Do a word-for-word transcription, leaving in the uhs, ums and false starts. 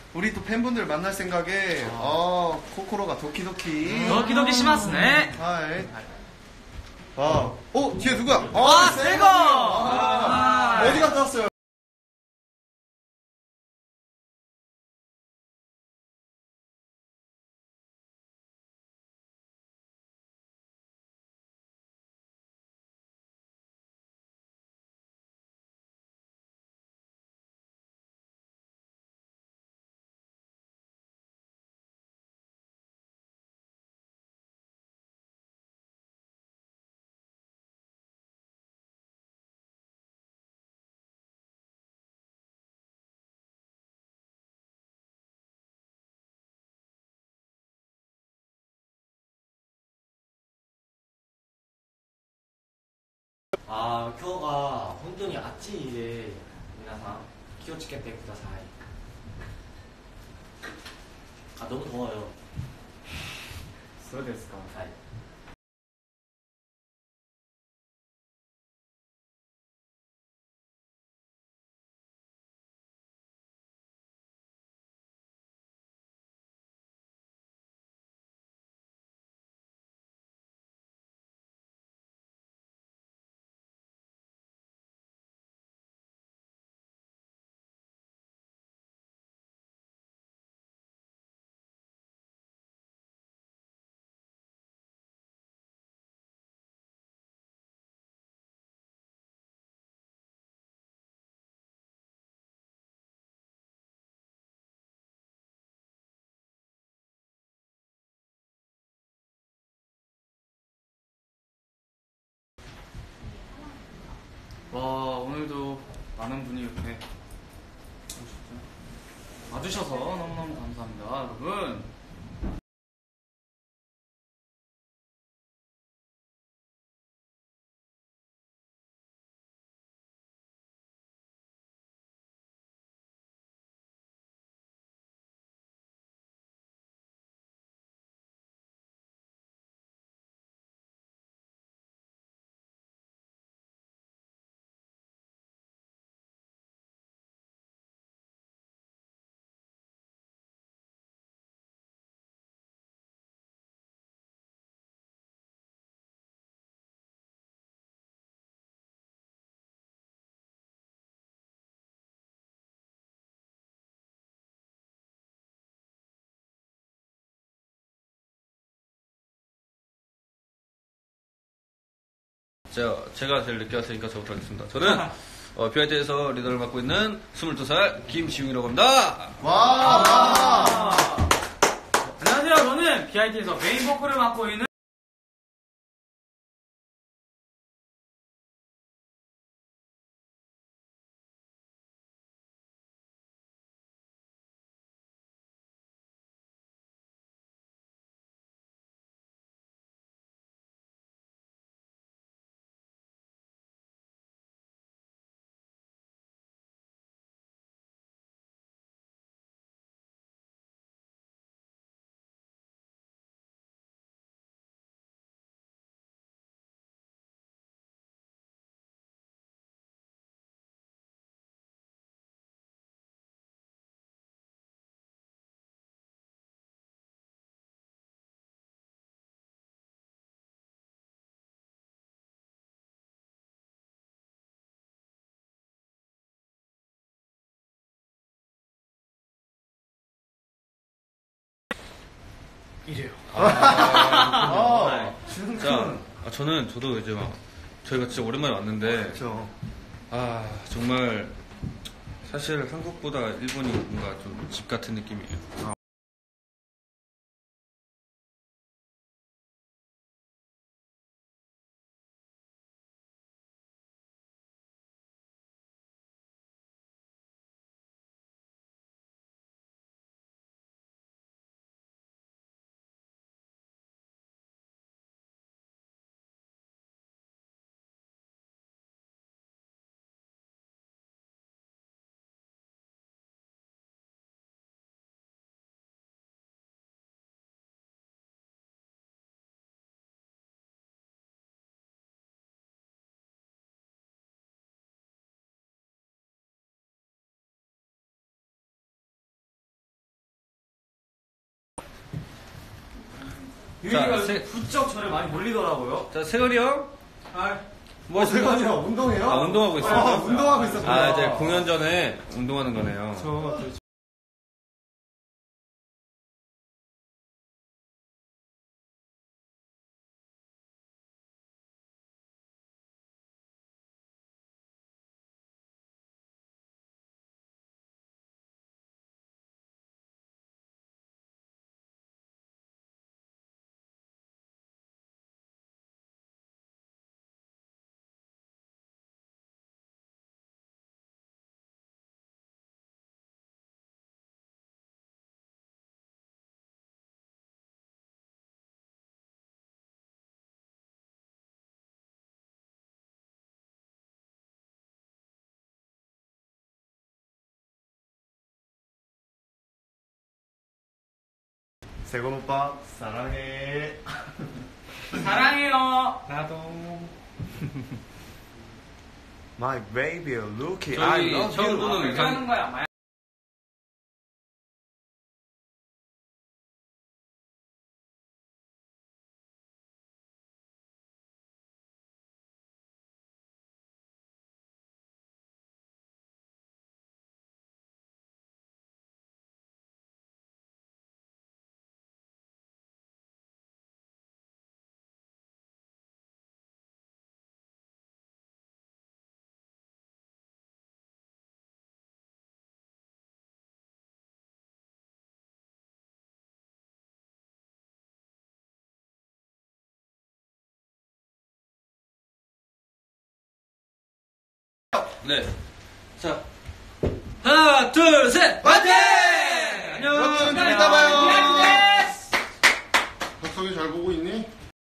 우리 또 팬분들 만날 생각에 어, 코코로가 도키도키 도키도키 시마스네. 하이. 아, 어 뒤에 누구야? 와, 아, 세고! 아, 어디 갔다 왔어요? 아, 今日が本当に暑いで、皆さん気をつけてください。あ、너무 더워요. そうですか。 はい。 와, 오늘도 많은 분이 이렇게 와주셔서 너무너무 감사합니다, 여러분. 제가, 제가 제일 늦게 왔으니까 저부터 하겠습니다. 저는 어, 비아이티에서 리더를 맡고 있는 스물두 살 김지웅이라고 합니다. 와! 안녕하세요. 저는 비아이티에서 메인 보컬을 맡고 있는 이래요. 아, 아, 자, 아, 저는, 저도 이제 막, 저희가 진짜 오랜만에 왔는데, 그렇죠. 아, 정말, 사실 한국보다 일본이 뭔가 좀 집 같은 느낌이에요. 유희가 세- 부쩍 저를 많이 몰리더라고요. 자, 세건이 형. 아, 뭐 하시는 세건이 거예요? 형 운동해요? 아, 운동하고 있어요. 아, 운동하고 있었구나. 아, 이제 공연 전에 운동하는 거네요. 저, 세건 오빠 사랑해. 사랑해요. 나도. My baby, Lucky, 저희 I love 처음 you. 보는 왜 의상- 하는 거야, 마야? 네. 자, 하나, 둘, 셋, 화이팅! 안녕! 여러분, 좀 안녕. 이따 봐요. 미안해. 덕성이 잘 보고 있니?